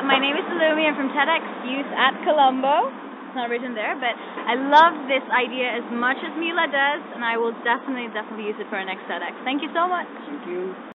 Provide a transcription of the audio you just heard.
my name is Dilumi. I'm from TEDx Youth at Colombo. It's not written there, but I love this idea as much as Mila does, and I will definitely use it for our next TEDx. Thank you so much. Thank you.